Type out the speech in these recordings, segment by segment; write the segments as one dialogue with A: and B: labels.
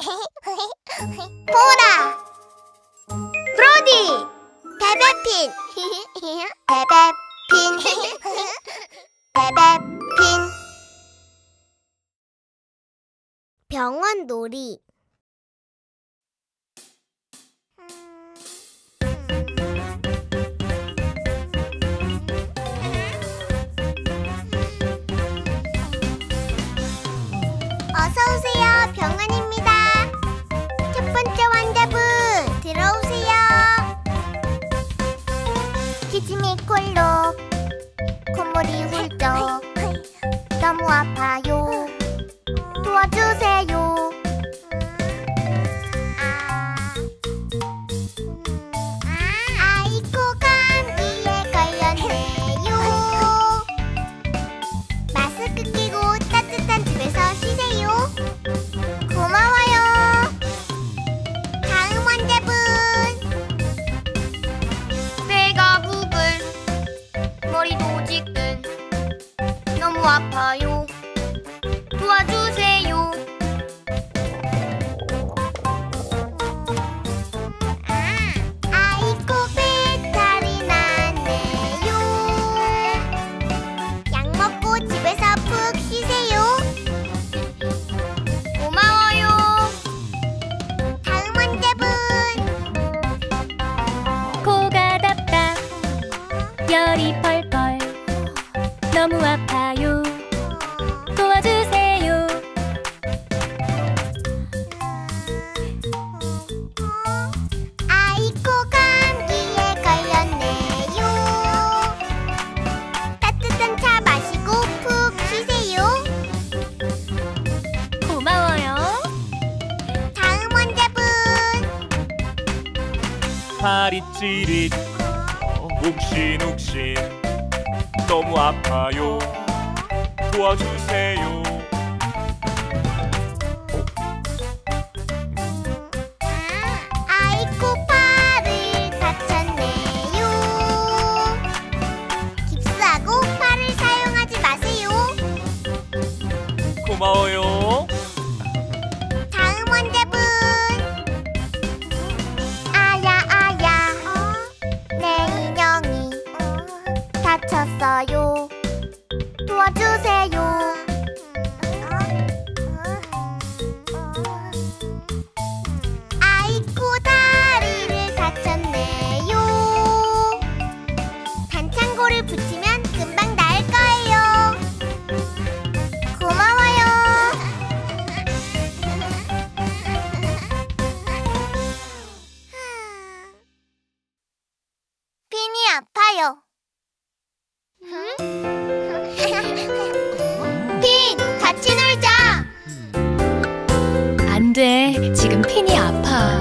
A: 보라! 브로디! 베베핀! 베베핀! 베베핀! 병원 놀이. 어서오세요. 병원입니다. 첫 번째 환자분 들어오세요. 기침이 콜록, 콧물이 훌쩍, 너무 아파요. 도와주세요. 아이고 감기에 걸렸네요. 마스크 끼고 따뜻한 집에서 쉬세요. 고마워요. 다음 환자분.
B: 배가 부글, 머리도 지끈, 너무 아파요. 도와주세요.
A: 아이고 배탈이 나네요. 약 먹고 집에서 푹 쉬세요.
B: 고마워요.
A: 다음 환자분.
C: 코가 답답, 열이 펄펄, 너무 아파요. 도와주세요.
A: 아이고 감기에 걸렸네요. 따뜻한 차 마시고 푹 쉬세요.
C: 고마워요.
A: 다음 환자분.
D: 팔이 찌릿, 욱신욱신, 너무 아파요. 도와주세요.
A: 아이고 팔을 다쳤네요. 깁스하고 팔을 사용하지 마세요.
D: 고마워요.
A: 다음 환자분. 아야 내 인형이 다쳤어요. 도와주세요. 아이고 다리를 다쳤네요. 반창고를 붙이면 금방 나을 거예요. 고마워요. 핀이 아파요. 핀, 같이 놀자.
C: 안 돼, 지금 핀이 아파.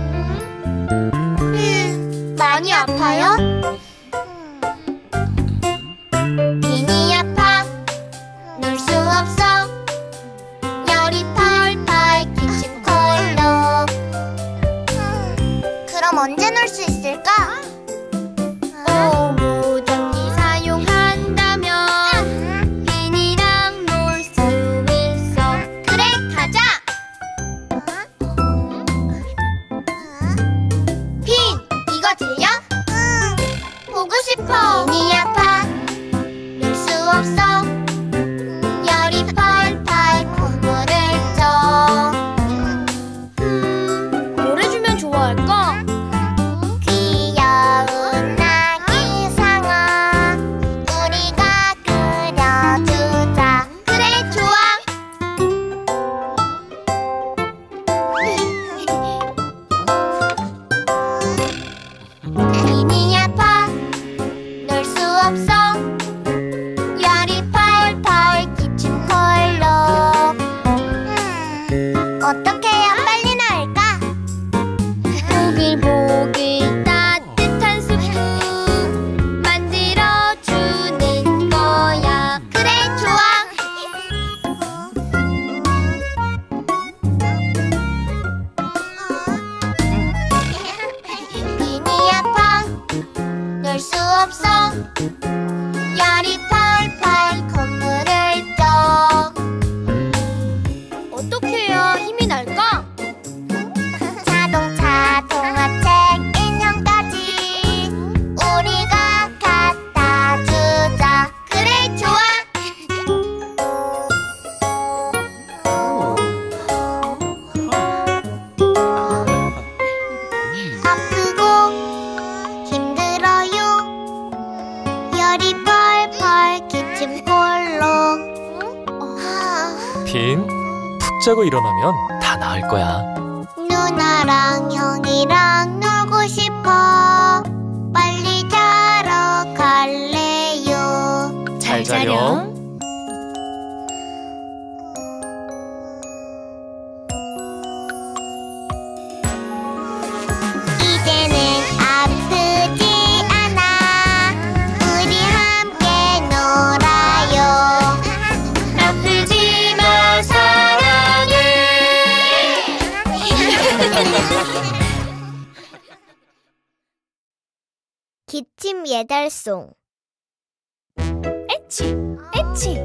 A: 많이 아파요? 핀이 아파, 놀 수 없어. 열이 펄펄, 기침 콜록. 그럼 언제 놀 수 있을까?
B: 오후전기 사용한다면 핀이랑 놀 수 있어.
A: 그래, 가자. 핀, 이거 들려? 응, 보고 싶어. 핀이 아파, 놀 수 없어. 열이 펄펄, 콧물을 줘.
B: 뭘 해주면 좋아할까?
A: 귀여운 아기 상어 우리가 그려주자. 그래, 좋아. 핀이 아파, 놀 수 없어. 열이 펄펄, 기침 콜록. 어떻게 해야 빨리 나을까?
B: 보글보글 따뜻한 수프 만들어주는 거야.
A: 그래, 좋아. 핀이 아파, 놀 수 없어. 열이 펄펄, 콧물을 줘.
B: 어떻게 해야 힘이 날까?
D: 자고 일어나면 다 나을 거야.
A: 누나랑 형이랑 놀고 싶어. 빨리 자러 갈래요.
C: 잘 자렴.
A: 이제는 아프지 않아. 우리 함께 놀아요.
C: 아프지 마 사랑해.
A: 기침 예달송.
C: 에치 에치.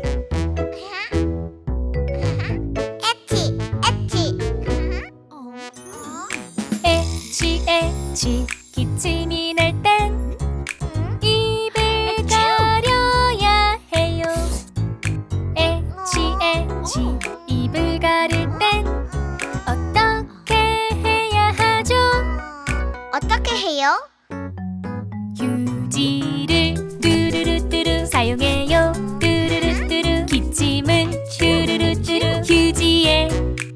A: 에치 에치.
C: 에치 에치. 기침이 날 땐 입을 가려야 해요. 에치 에치. 입을 가릴 땐 어떻게 해야 하죠?
A: 어떻게 해요?
C: 휴지를 뚜루루뚜루 사용해요. 뚜루루뚜루. 기침은 뚜루루뚜루. 휴지에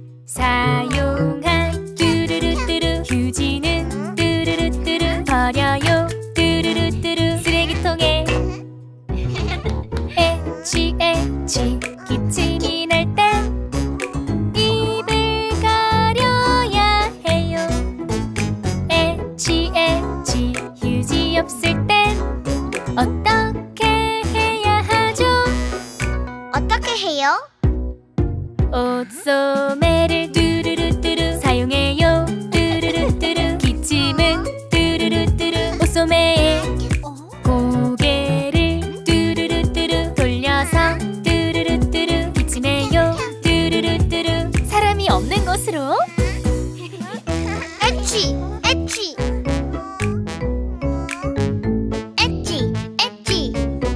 C: 사용한 뚜루루뚜루. 휴지는 뚜루루뚜루. 버려요. 뚜루루뚜루. 쓰레기통에. 에치 에치. 기침이 날 땐 입을 가려야 해요. 에치 에치. 휴지 없을 땐 어떻게 해야 하죠?
A: 어떻게 해요?
C: 옷소매를 뚜루루뚜루 사용해요. 뚜루루뚜루. 기침은 뚜루루뚜루. 옷소매에 고개를 뚜루루뚜루 돌려서 뚜루루뚜루. 기침해요. 뚜루루뚜루. 사람이 없는 곳으로.
A: 에치 에치. 에치 에치.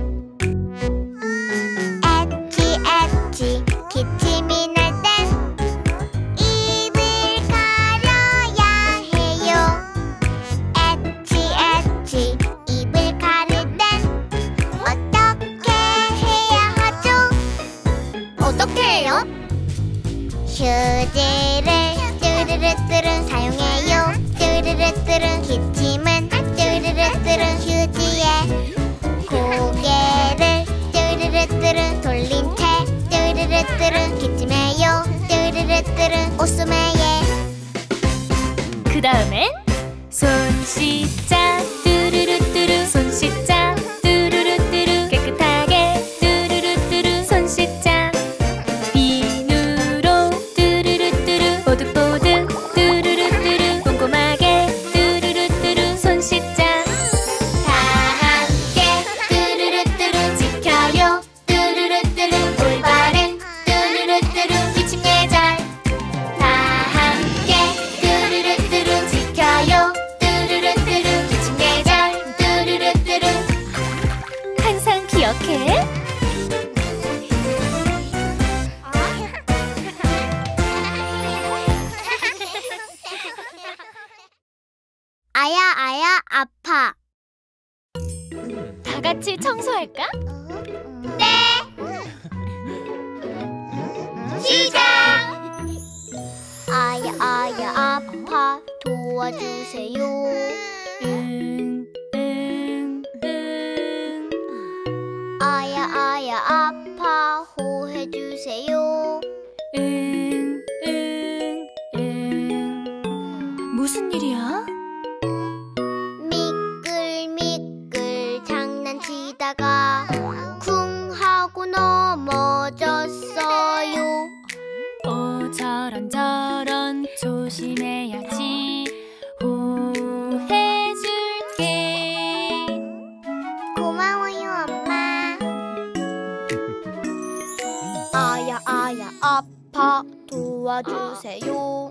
A: 에치 에치. 기침이 날 땐 입을 가려야 해요. 에치 에치. 입을 가릴 땐 어떻게 해야 하죠? 어떻게 해요? 휴지를 뚜루루뚜루 사용해요. 뚜루루뚜루. 기침은 뚜루루뚜루. 휴지에 고개를 뚜루루뚜루 돌린 채 뚜루루뚜루. 기침해요. 뚜루루뚜루. 옷소매에
C: 그 다음엔 손 씻자. 뚜루루뚜루. 손 씻자. 뚜루루뚜루. 깨끗하게 뚜루루뚜루. 손 씻자. 비누로 뚜루루뚜루. 뽀득뽀득 뚜루루뚜루. 꼼꼼하게 뚜루루뚜루. 손 씻자. 다 함께 뚜루루뚜루. 지켜요. 뚜루루뚜루. 올바른 뚜루루뚜루. 기침 예절. 다 함께 뚜루루뚜루. 지켜요. 뚜루루뚜루. 기침 예절. 뚜루루뚜루. 항상 기억해.
A: 아야 아야 아파.
C: 다 같이 청소할까?
A: 네. 시작. 아야 아야 아파 도와주세요.
C: 응.
A: 아야 아야 아파 호해주세요.
C: 무슨 일이야?
A: 미끌미끌 장난치다가 쿵 하고 넘어졌어요.
C: 저런 조심해야지. 호해줄게.
A: 고마워요 엄마. 아야 아야 아파 도와주세요.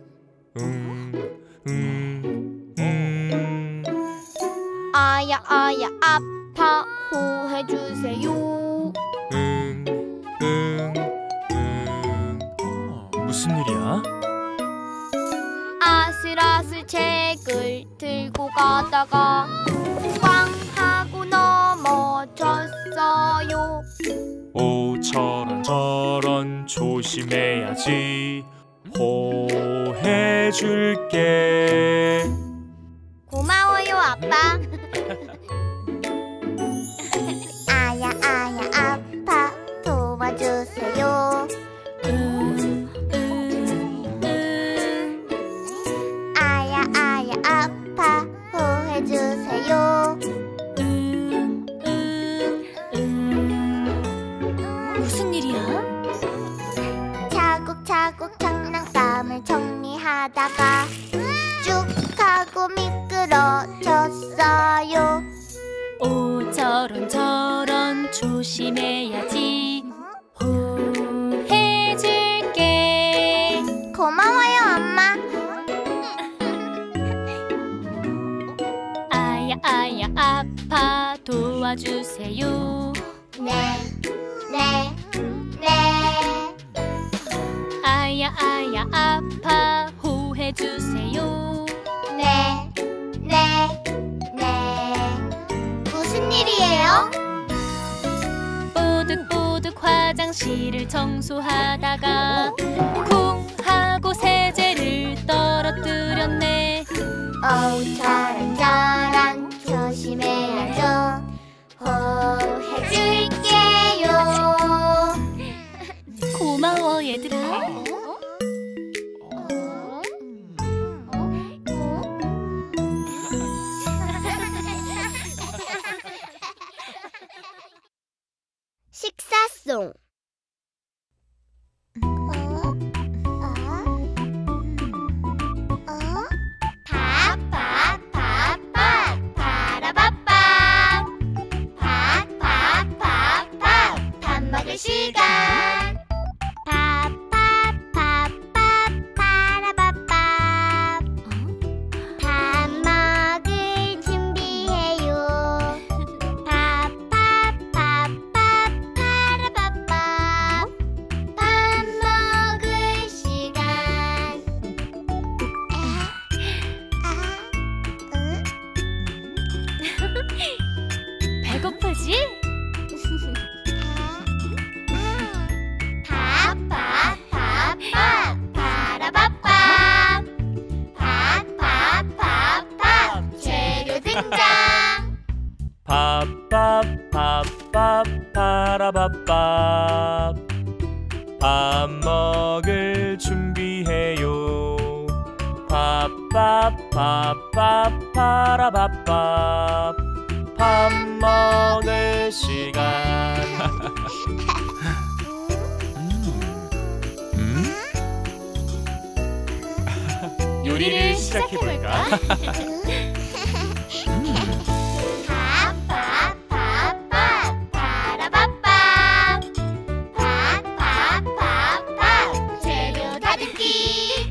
A: 아야 아야 아파 호해주세요.
D: 무슨 일이야?
A: 아슬아슬 책을 들고 가다가 꽝 하고 넘어졌어요.
D: 오 저런 조심해야지. 호해줄게.
A: 고마워요, 아빠. 아야, 아파. 도와주세요. 아야, 아파. 호해주세요.
C: 무슨 일이야?
A: 차곡차곡 장난감을 정리하다가 쭉 하고 미끄러졌어요.
C: 오, 저런 조심해야지. 호해줄게.
A: 고마워요, 엄마.
C: 아야 아파. 도와주세요.
A: 네.
C: 아야 아파. 호해주세요.
A: 네. 무슨 일이에요?
C: 뽀득뽀득 화장실을 청소하다가 쿵 하고 세제를 떨어뜨렸네.
A: 어우, 저런 조심해야죠. 호해줄게요.
C: 고마워 얘들아.
A: 식사송. 밥 먹을 시간. 밥 먹을 준비해요. 밥 먹을 시간.
C: 배고프지?
A: 재료 등장.
D: 파라바밥. 밥 먹을 준비해요. 파라바밥. 밥 먹을 시간. 요리를 시작해볼까?
A: 재료 다듬기.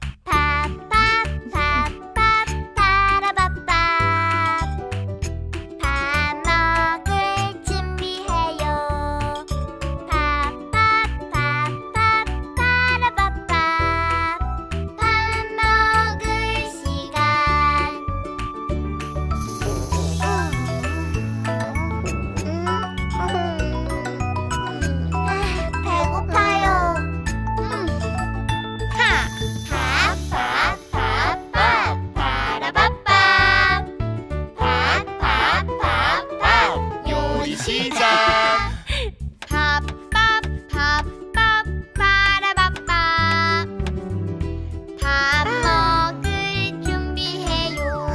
A: 밥 먹을 준비해요. 밥 먹을 시간. 배고파요. 요리 시작. 밥 먹을 준비해요.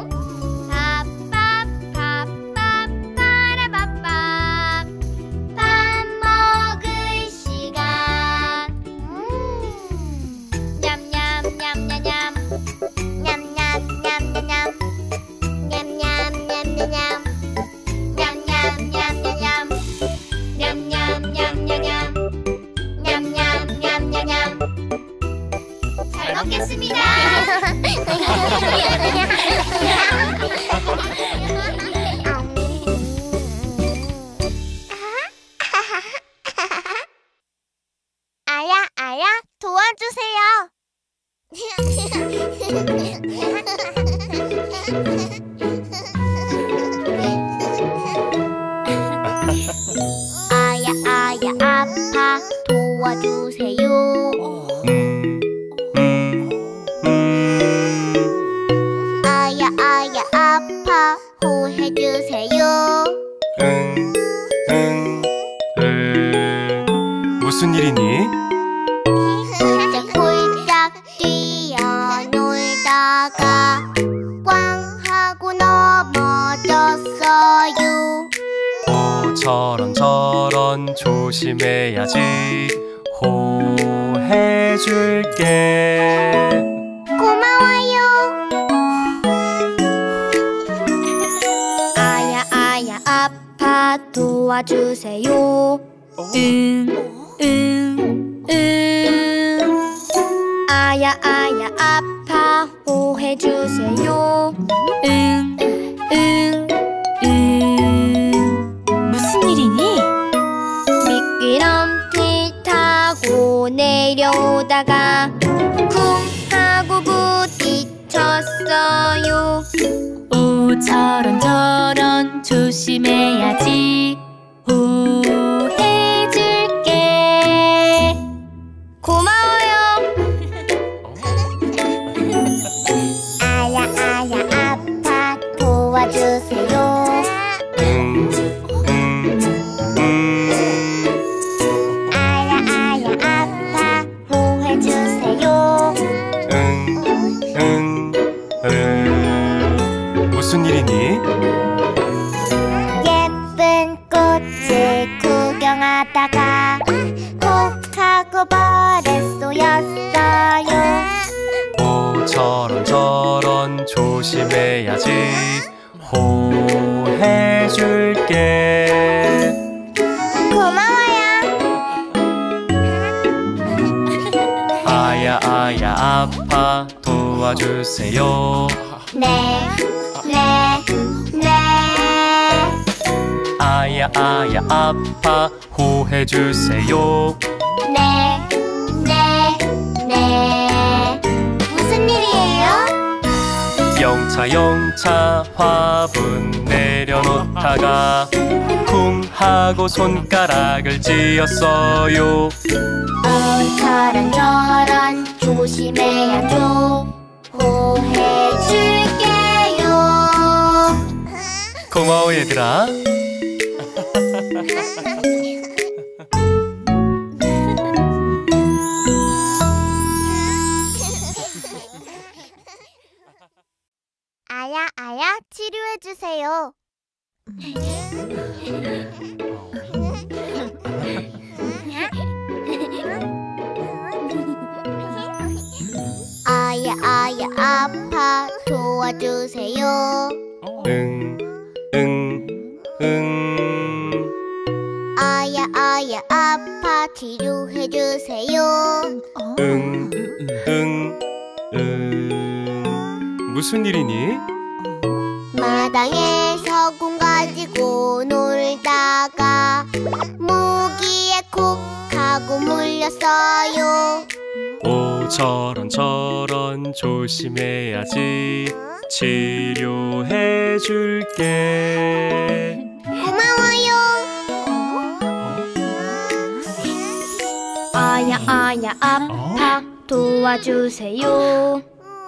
A: 밥 먹을 시간. 냠냠냠냠냠. 냠냠냠냠냠. 냠냠냠냠냠. 냠냠냠냠냠. 냠냠냠냠냠. 냠냠냠냠냠. 잘 먹겠습니다. 아야, 도와주세요. 아야, 아파. 도와주세요. 도와주세요.
D: 무슨 일이니?
A: 홀짝홀짝 뛰어놀다가 꽝 하고 넘어졌어요.
D: 오, 저런 조심해야지. 호해줄게.
A: 고마워요.
B: 아야 아파 도와주세요. 아야 아파 호해주세요.
C: 무슨 일이니?
B: 미끄럼틀 타고 내려오다가 쿵 하고 부딪혔어요.
C: 오, 저런 조심해야지. 호해줄게.
B: 고마워요.
A: 아야 아파 도와주세요. 아야 아파 호해주세요.
D: 무슨 일이니?
A: 예쁜 꽃을 구경하다가 콕 하고 벌에 쏘였어요.
D: 오, 저런 조심해야지. 호해줄게.
A: 고마워요.
D: 아야 아파 도와주세요.
A: 네.
D: 아야 아파 호해주세요.
A: 네. 무슨 일이에요?
D: 영차 화분 내려놓다가 쿵 하고 손가락을 찧었어요.
A: 오, 저런 조심해야죠. 호해줄게요.
D: 고마워 얘들아.
A: 아야 치료해주세요. 아야 아파 도와주세요. 아야 아파 치료해주세요.
D: 무슨 일이니?
A: 마당에서 공 가지고 놀다가 모기에 콕 하고 물렸어요.
D: 오, 저런 조심해야지. 치료해줄게.
A: 고마워요.
B: 아야 아파 도와주세요.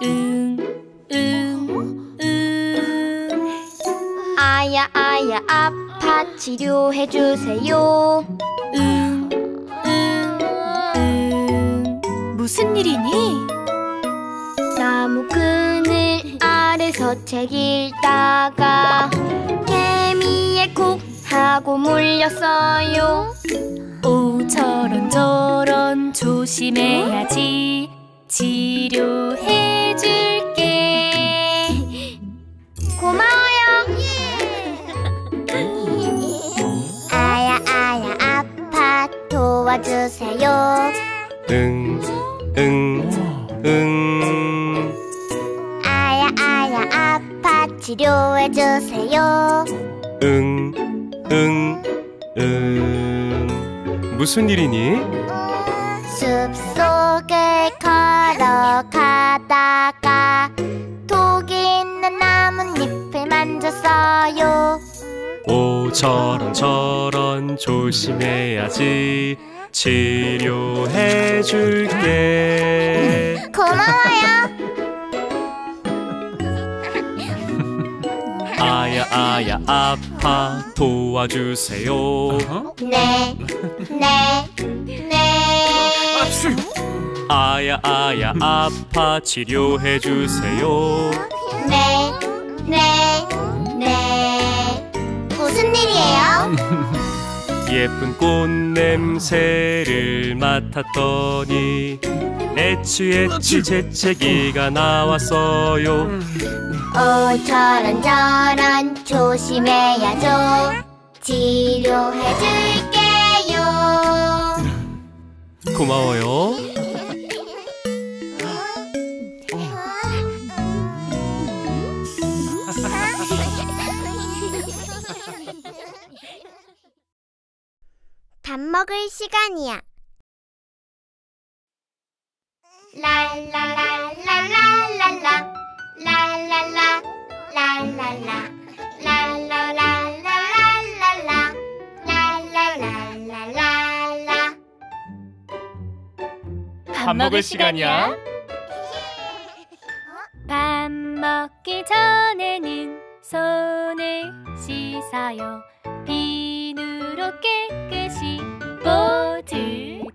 B: 아야 아파 치료해주세요.
C: 무슨 일이니?
B: 나무 그늘 아래서 책 읽다가 개미에 콕 하고 물렸어요.
C: 오, 저런 조심해야지. 치료해줄게.
B: 고마워요.
A: 아야 아파 도와주세요. 아야 아파 치료해주세요.
D: 무슨 일이니?
A: 숲속을 걸어가다가 독이 있는 나뭇잎을 만졌어요.
D: 오, 저런 조심해야지. 치료해줄게.
A: 고마워요.
D: 아야 아야 아파 도와주세요.
A: 네.
D: 아야 아야 아파 치료해주세요.
A: 네. 무슨 일이에요?
D: 예쁜 꽃 냄새를 맡았더니 애취 재채기가 나왔어요.
A: 저런 조심해야죠. 치료해줄게요.
D: 고마워요.
A: 밥 먹을 시간이야. 랄랄랄랄랄랄라 랄랄라 랄랄라 랄랄랄랄랄랄라 랄랄랄랄랄라.
C: 밥 먹을 시간이야. 밥 먹기 전에는 손을 씻어요. 비누로 깨끗이 뽀드득.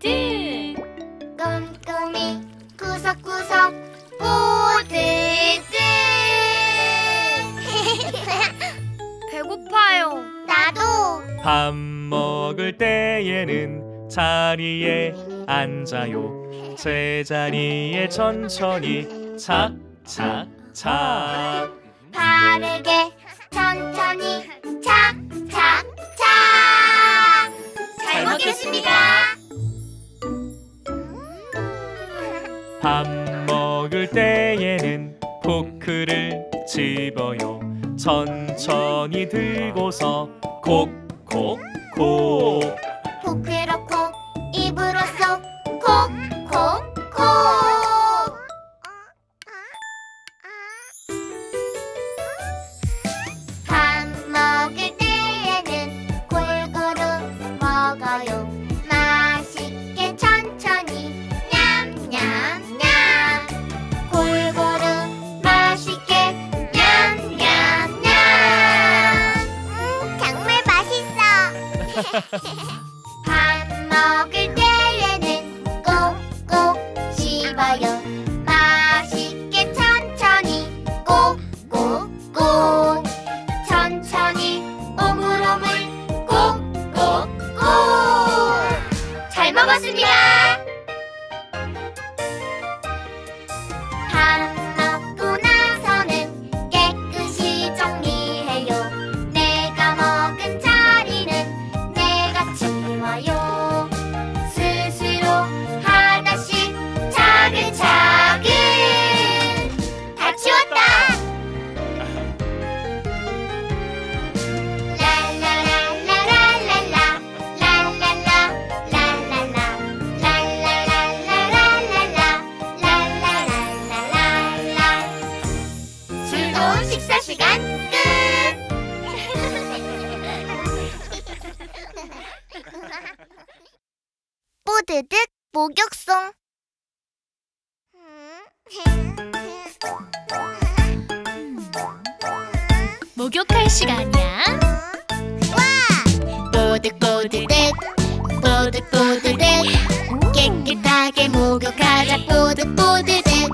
A: 꼼꼼히 구석구석 뽀드득.
B: 배고파요.
A: 나도.
D: 밥 먹을 때에는 자리에 앉아요. 제자리에 천천히 착착착.
A: 바르게 천천히 착착착. 잘 먹겠습니다.
D: 밥 먹을 때에는 포크를 집어요. 천천히 들고서 콕콕콕.
A: 포크로 콕, 입으로 쏙, 콕콕콕. 밥 먹을 때에는 골고루 먹어요. 맛있게 천천히 냠냠냠. 골고루 맛있게 냠냠냠. 정말 맛있어. 밥 먹을 때에는 꼭꼭 씹어요. 맛있게 천천히 꼭꼭꼭. 천천히 오물오물 꼭꼭꼭. 잘 먹었습니다. 밥 먹고 나서는 깨끗이 정리해요. 내가 먹은 자리는 내가 치워요. 스스로 하나씩 차근차근. 다 치웠다. 랄랄랄랄랄랄라 랄랄라 랄랄라 랄랄랄랄랄라 랄랄랄랄라. 즐거운 식사 시간 끝. 뽀드득 목욕송.
C: 목욕할 시간이야.
A: 뽀득뽀드득 뽀득뽀드득. 깨끗하게 목욕하자 뽀득뽀드득.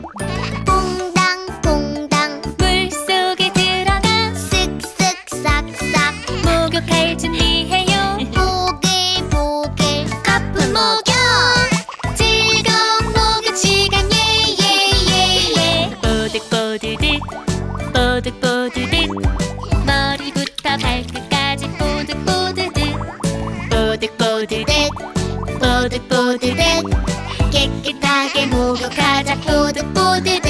A: 퐁당퐁당
C: 물속에 들어가
A: 쓱쓱 싹싹.
C: 목욕할 준비해요.
A: 보글보글 거품 목욕. 즐거운 목욕 시간 예예예예.
C: 뽀득뽀드득 뽀득뽀드득. 머리부터 발끝까지 뽀득뽀드득.
A: 뽀득뽀드득 뽀득뽀드득. 깨끗하게 목욕하자 뽀득뽀드득.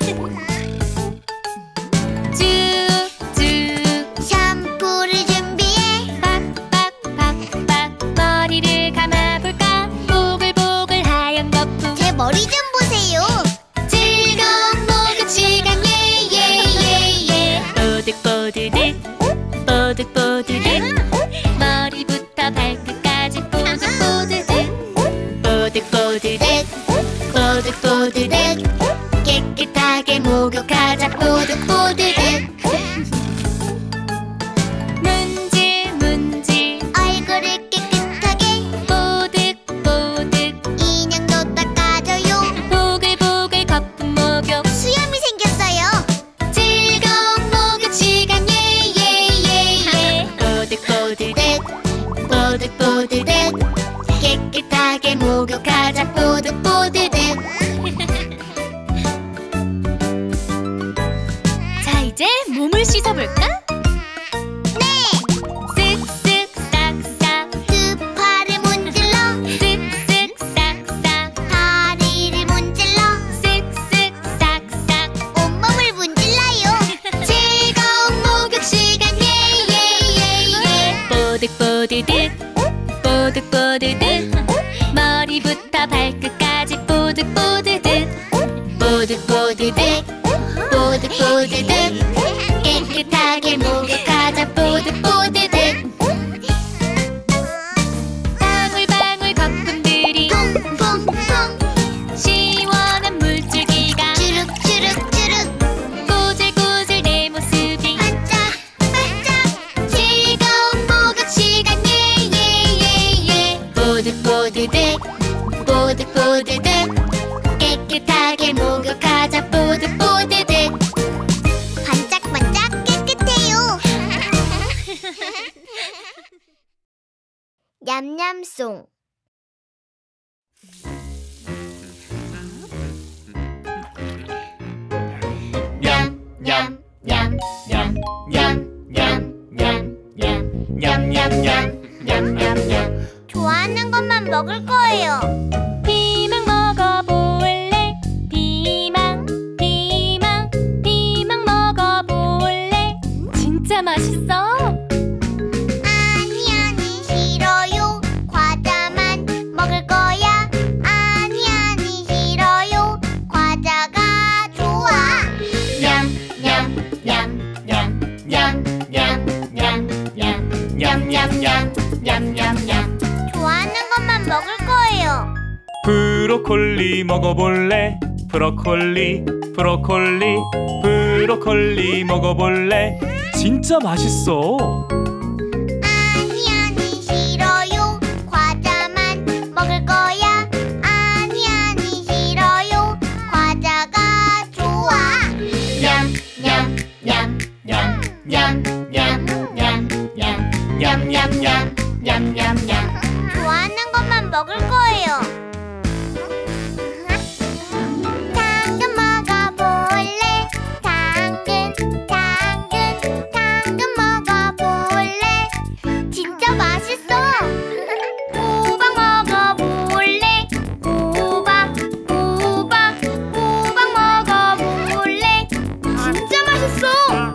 C: 쭉쭉
A: 샴푸를 준비해.
C: 빡빡빡빡. 머리를 감아볼까. 보글보글 하얀 거품.
A: 제 머리 좀 보세요. 즐거운 목욕 시간 예예예예.
C: 뽀득뽀드득 뽀득뽀드득. 머리부터 발끝까지 뽀득뽀드득.
A: 뽀득뽀드득 뽀득뽀드득. 깨끗하게 목욕하자 뽀득뽀드득.
C: 몸을 씻어볼까?
A: 네.
C: 쓱쓱 싹싹
A: 두 팔을 문질러
C: 쓱쓱 싹싹
A: 다리를 문질러
C: 쓱쓱 싹싹
A: 온몸을 문질러요. 즐거운 목욕 시간 예예예예.
C: 뽀득뽀드득 뽀득뽀드득 머리부터 발끝까지 뽀득뽀드득 뽀득뽀드득 뽀득뽀드득 깨끗하게 목욕하자 뽀득뽀드득 방울방울 거품들이
A: 퐁퐁퐁
C: 시원한 물줄기가
A: 주룩주룩주룩
C: 꼬질꼬질 내 모습이
A: 반짝반짝 즐거운 목욕 시간 예예예예.
C: 뽀득뽀드득 뽀득뽀드득 깨끗하게 목욕하자 뽀득뽀드득
A: 반짝반짝 깨끗해요. 냠냠송.
D: 냠냠냠냠냠냠냠냠냠냠냠냠.
A: 좋아하는 것만 먹을 거예요.
C: 피망 먹어볼래 피망 피망 피망 먹어볼래 진짜 맛있어
A: 아니 아니 싫어요. 과자만 먹을 거야. 아니 아니 싫어요. 과자가 좋아.
D: 냠냠냠냠냠냠냠냠냠냠냠냠.
A: 좋아하는 것만 먹을 거예요.
D: 브로콜리 먹어볼래? 브로콜리 브로콜리 브로콜리 먹어볼래? 진짜 맛있어.
A: 아니 아니 싫어요. 과자만 먹을 거야. 아니 아니 싫어요. 과자가 좋아.
D: 냠냠냠냠냠냠냠냠냠냠냠냠.
A: 좋아하는 것만 먹을 거예요. 당근 먹어볼래? 당근 당근 당근 먹어볼래? 진짜 맛있어. 호박 먹어볼래? 호박 호박 호박 먹어볼래? 진짜 맛있어.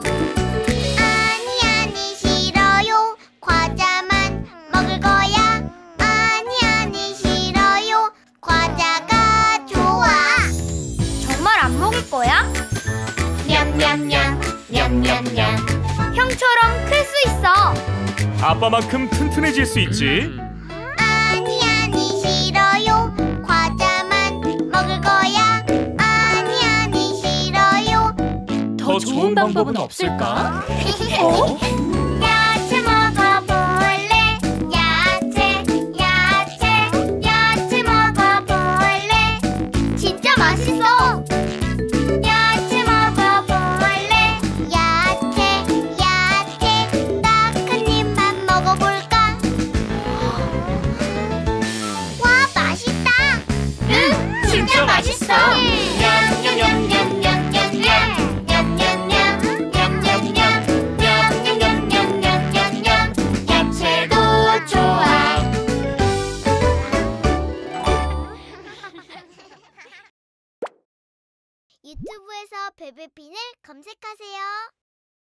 A: 아니 아니 싫어요. 과자만 먹을 거야. 아니 아니 싫어요. 과자가 좋아. 정말 안 먹을 거야?
C: 냠냠냠 냠냠냠
A: 형처럼 클 수 있어.
D: 아빠만큼 튼튼해질 수 있지.
A: 아니 아니 싫어요. 과자만 먹을 거야. 아니 아니 싫어요.
D: 더 좋은 방법은 없을까?
A: 야채 먹어볼래? 야채 야채 야채 먹어볼래? 진짜 맛있어. 야채 먹어볼래? 야채 야채 딱 한 입만 먹어볼까? 와 맛있다. 응 진짜 맛있어.
C: 야채도 좋아
A: 유튜브에서 베베핀을 검색하세요.